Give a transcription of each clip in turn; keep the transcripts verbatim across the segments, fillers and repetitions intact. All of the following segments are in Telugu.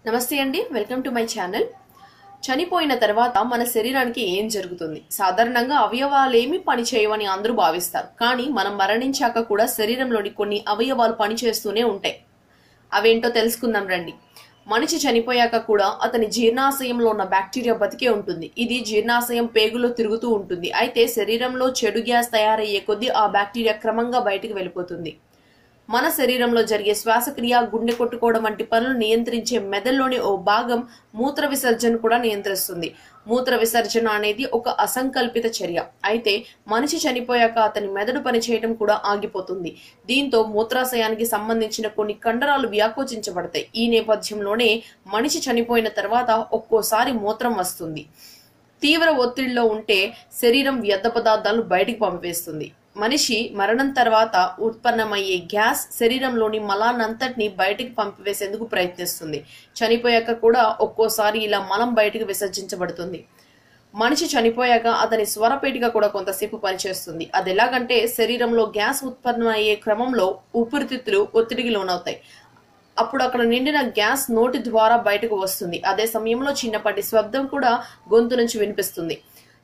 నమస్తే అండి, వెల్కమ్ టు మై ఛానల్. చనిపోయిన తర్వాత మన శరీరానికి ఏం జరుగుతుంది? సాధారణంగా అవయవాలు ఏమి పని చేయవని అందరూ భావిస్తారు. కానీ మనం మరణించాక కూడా శరీరంలోని కొన్ని అవయవాలు పనిచేస్తూనే ఉంటాయి. అవేంటో తెలుసుకుందాం రండి. మనిషి చనిపోయాక కూడా అతని జీర్ణాశయంలో ఉన్న బ్యాక్టీరియా బతికే ఉంటుంది. ఇది జీర్ణాశయం పేగులో తిరుగుతూ ఉంటుంది. అయితే శరీరంలో చెడు గ్యాస్ తయారయ్యే కొద్దీ ఆ బ్యాక్టీరియా క్రమంగా బయటకు వెళ్ళిపోతుంది. మన శరీరంలో జరిగే శ్వాసక్రియ, గుండె కొట్టుకోవడం వంటి పనులు నియంత్రించే మెదడులోని ఓ భాగం మూత్ర విసర్జన కూడా నియంత్రిస్తుంది. మూత్ర విసర్జన అనేది ఒక అసంకల్పిత చర్య. అయితే మనిషి చనిపోయాక అతని మెదడు పనిచేయడం కూడా ఆగిపోతుంది. దీంతో మూత్రాశయానికి సంబంధించిన కొన్ని కండరాలు వ్యాకోచించబడతాయి. ఈ నేపథ్యంలోనే మనిషి చనిపోయిన తర్వాత ఒక్కోసారి మూత్రం వస్తుంది. తీవ్ర ఒత్తిడిలో ఉంటే శరీరం వ్యర్థ పదార్థాలను బయటికి పంపివేస్తుంది. మనిషి మరణం తర్వాత ఉత్పన్నమయ్యే గ్యాస్ శరీరంలోని మలాన్నంతటిని బయటికి పంపివేసేందుకు ప్రయత్నిస్తుంది. చనిపోయాక కూడా ఒక్కోసారి ఇలా మలం బయటికి విసర్జించబడుతుంది. మనిషి చనిపోయాక అతని స్వరపేటిక కూడా కొంతసేపు పనిచేస్తుంది. అది ఎలాగంటే శరీరంలో గ్యాస్ ఉత్పన్నమయ్యే క్రమంలో ఊపిరితిత్తులు ఒత్తిడికి లోనవుతాయి. అప్పుడు అక్కడ నిండిన గ్యాస్ నోటి ద్వారా బయటకు వస్తుంది. అదే సమయంలో చిన్నపాటి శబ్దం కూడా గొంతు నుంచి వినిపిస్తుంది.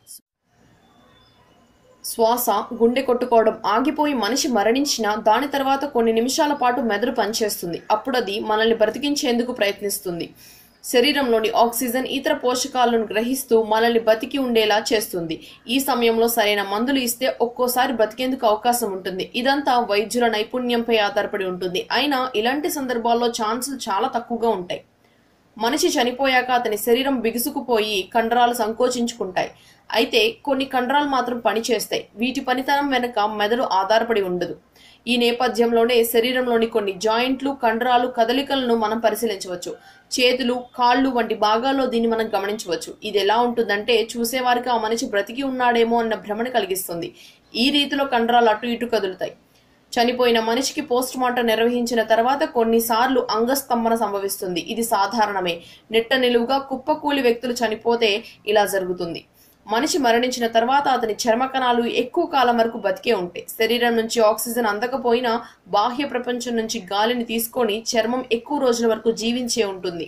శ్వాస, గుండె కొట్టుకోవడం ఆగిపోయి మనిషి మరణించిన దాని తర్వాత కొన్ని నిమిషాల పాటు మెదడు పనిచేస్తుంది. అప్పుడు అది మనల్ని బ్రతికించేందుకు ప్రయత్నిస్తుంది. శరీరంలోని ఆక్సిజన్, ఇతర పోషకాలను గ్రహిస్తూ మనల్ని బతికి ఉండేలా చేస్తుంది. ఈ సమయంలో సరైన మందులు ఇస్తే ఒక్కోసారి బతికేందుకు అవకాశం ఉంటుంది. ఇదంతా వైద్యుల నైపుణ్యంపై ఆధారపడి ఉంటుంది. అయినా ఇలాంటి సందర్భాల్లో ఛాన్సులు చాలా తక్కువగా ఉంటాయి. మనిషి చనిపోయాక అతని శరీరం బిగుసుకుపోయి కండరాలు సంకోచించుకుంటాయి. అయితే కొన్ని కండరాలు మాత్రం పనిచేస్తాయి. వీటి పనితనం వెనుక మెదడు ఆధారపడి ఉండదు. ఈ నేపథ్యంలోనే శరీరంలోని కొన్ని జాయింట్లు, కండరాలు కదలికలను మనం పరిశీలించవచ్చు. చేతులు, కాళ్ళు వంటి భాగాల్లో దీన్ని మనం గమనించవచ్చు. ఇది ఎలా ఉంటుందంటే చూసేవారికి ఆ మనిషి బ్రతికి ఉన్నాడేమో అన్న భ్రమను కలిగిస్తుంది. ఈ రీతిలో కండరాలు అటు ఇటు కదులుతాయి. చనిపోయిన మనిషికి పోస్ట్ మార్టం నిర్వహించిన తర్వాత కొన్నిసార్లు అంగస్తంభన సంభవిస్తుంది. ఇది సాధారణమే. నెట్ట నిలువుగా కుప్పకూలి వ్యక్తులు చనిపోతే ఇలా జరుగుతుంది. మనిషి మరణించిన తర్వాత అతని చర్మ కణాలు ఎక్కువ కాలం వరకు బతికే ఉంటాయి. శరీరం నుంచి ఆక్సిజన్ అందకపోయినా బాహ్య ప్రపంచం నుంచి గాలిని తీసుకొని చర్మం ఎక్కువ రోజుల వరకు జీవించే ఉంటుంది.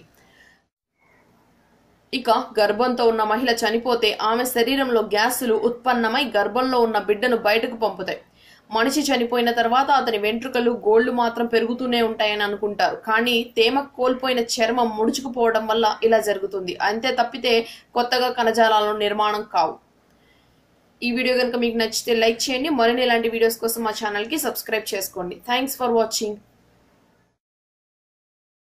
ఇక గర్భంతో ఉన్న మహిళ చనిపోతే ఆమె శరీరంలో గ్యాసులు ఉత్పన్నమై గర్భంలో ఉన్న బిడ్డను బయటకు పంపుతాయి. మనిషి చనిపోయిన తర్వాత అతని వెంట్రుకలు, గోళ్లు మాత్రం పెరుగుతూనే ఉంటాయని అనుకుంటారు. కానీ తేమ కోల్పోయిన చర్మం ముడుచుకుపోవడం వల్ల ఇలా జరుగుతుంది. అంతే తప్పితే కొత్తగా కణజాలాల నిర్మాణం కావు. ఈ వీడియో కనుక మీకు నచ్చితే లైక్ చేయండి. మరిన్ని ఇలాంటి వీడియోస్ కోసం మా ఛానల్ కి సబ్స్క్రైబ్ చేసుకోండి. Thanks for watching.